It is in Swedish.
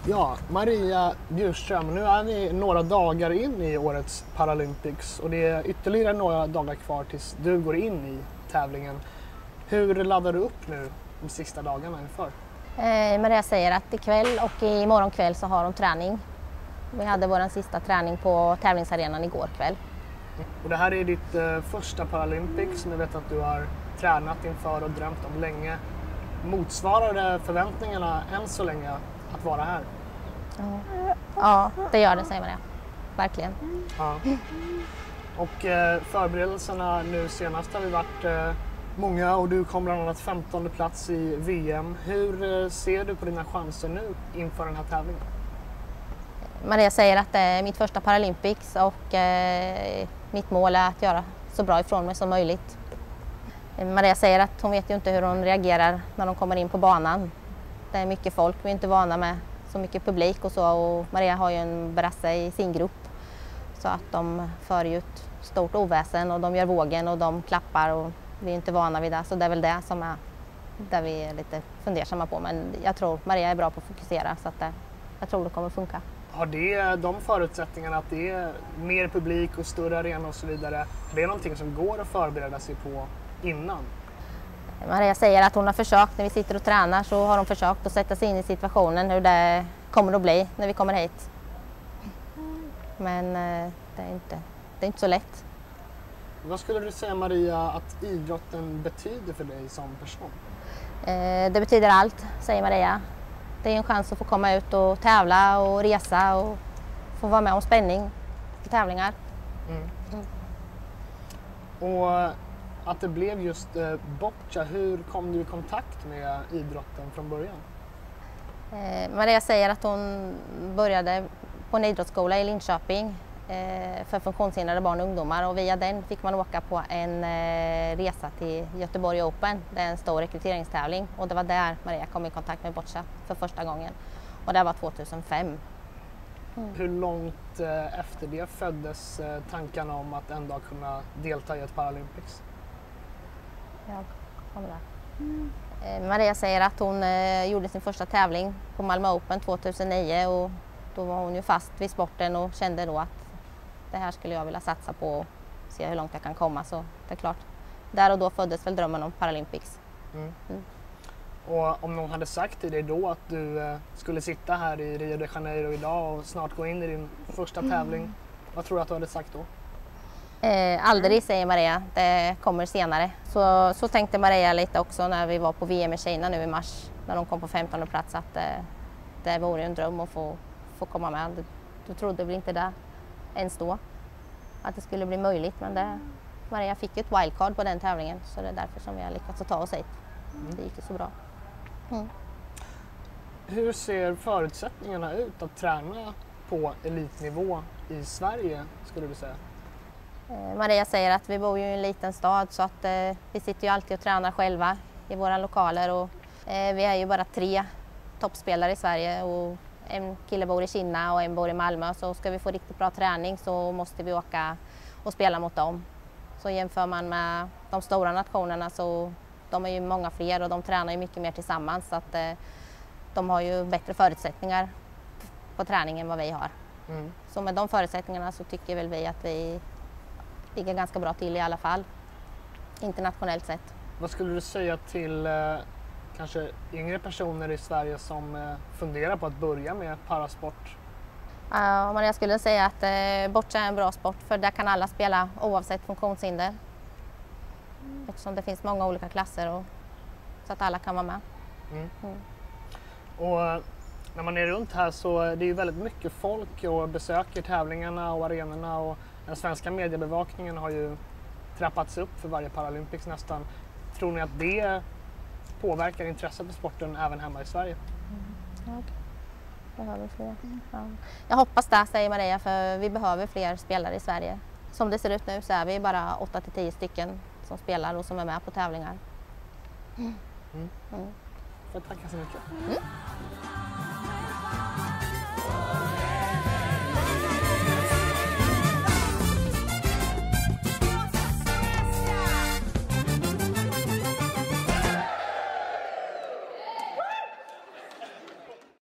Ja, Maria Bjurström, nu är vi några dagar in i årets Paralympics och det är ytterligare några dagar kvar tills du går in i tävlingen. Hur laddar du upp nu de sista dagarna inför? Maria säger att ikväll och imorgon kväll så har de träning. Vi hade vår sista träning på tävlingsarenan igår kväll. Och det här är ditt första Paralympics som jag vet att du har tränat inför och drömt om länge. Motsvarar det förväntningarna än så länge att vara här? Ja, det gör det, säger Maria. Verkligen. Ja. Och förberedelserna nu senast har vi varit många och du kom bland annat 15:e plats i VM. Hur ser du på dina chanser nu inför den här tävlingen? Maria säger att det är mitt första Paralympics och mitt mål är att göra så bra ifrån mig som möjligt. Maria säger att hon vet ju inte hur hon reagerar när de kommer in på banan. Det är mycket folk, vi är inte vana med så mycket publik och så, och Maria har ju en brasse i sin grupp så att de för ju ett stort oväsen och de gör vågen och de klappar och vi är inte vana vid det, så det är väl det som är där vi är lite fundersamma på, men jag tror Maria är bra på att fokusera så att jag tror det kommer funka. Har det de förutsättningarna att det är mer publik och större arena och så vidare, det är någonting som går att förbereda sig på innan? Maria säger att hon har försökt, när vi sitter och tränar så har hon försökt att sätta sig in i situationen hur det kommer att bli när vi kommer hit. Men det är inte så lätt. Vad skulle du säga, Maria, att idrotten betyder för dig som person? Det betyder allt, säger Maria. Det är en chans att få komma ut och tävla och resa och få vara med om spänning på tävlingar. Och att det blev just boccia, hur kom du i kontakt med idrotten från början? Maria säger att hon började på en idrottsskola i Linköping för funktionshindrade barn och ungdomar, och via den fick man åka på en resa till Göteborg Open. Det är en stor rekryteringstävling och det var där Maria kom i kontakt med boccia för första gången, och det var 2005. Hur långt efter det föddes tankarna om att en dag kunna delta i ett Paralympics? Jag kommer där. Maria säger att hon gjorde sin första tävling på Malmö Open 2009 och då var hon ju fast vid sporten och kände då att det här skulle jag vilja satsa på och se hur långt jag kan komma, så det är klart. Där och då föddes väl drömmen om Paralympics. Och om någon hade sagt till dig då att du skulle sitta här i Rio de Janeiro idag och snart gå in i din första tävling, vad tror du att du hade sagt då? Aldrig, säger Maria, det kommer senare. Så tänkte Maria lite också när vi var på VM i Kina nu i mars, när de kom på 15:e plats, att det vore en dröm att få komma med. Du trodde väl inte det ens då, att det skulle bli möjligt, men Maria fick ett wildcard på den tävlingen, så det är därför som vi har lyckats att ta oss hit. Det gick ju så bra. Hur ser förutsättningarna ut att träna på elitnivå i Sverige, skulle du säga? Maria säger att vi bor ju i en liten stad, så att vi sitter ju alltid och tränar själva i våra lokaler, och vi är ju bara 3 toppspelare i Sverige och en kille bor i Kina och en bor i Malmö, så ska vi få riktigt bra träning så måste vi åka och spela mot dem. Så jämför man med de stora nationerna så de är ju många fler och de tränar ju mycket mer tillsammans, så att de har ju bättre förutsättningar på träningen än vad vi har. Så med de förutsättningarna så tycker väl vi att vi ligger ganska bra till i alla fall, internationellt sett. Vad skulle du säga till kanske yngre personer i Sverige som funderar på att börja med parasport? Men jag skulle säga att boccia är en bra sport, för där kan alla spela oavsett funktionshinder. Eftersom det finns många olika klasser och så att alla kan vara med. Och när man är runt här så är det ju väldigt mycket folk och besöker tävlingarna och arenorna, och den svenska mediebevakningen har ju trappats upp för varje Paralympics nästan. Tror ni att det påverkar intresset för sporten även hemma i Sverige? Behöver fler. Jag hoppas det, säger Maria, för vi behöver fler spelare i Sverige. Som det ser ut nu så är vi bara 8-10 stycken som spelar och som är med på tävlingar. Får jag tacka så mycket.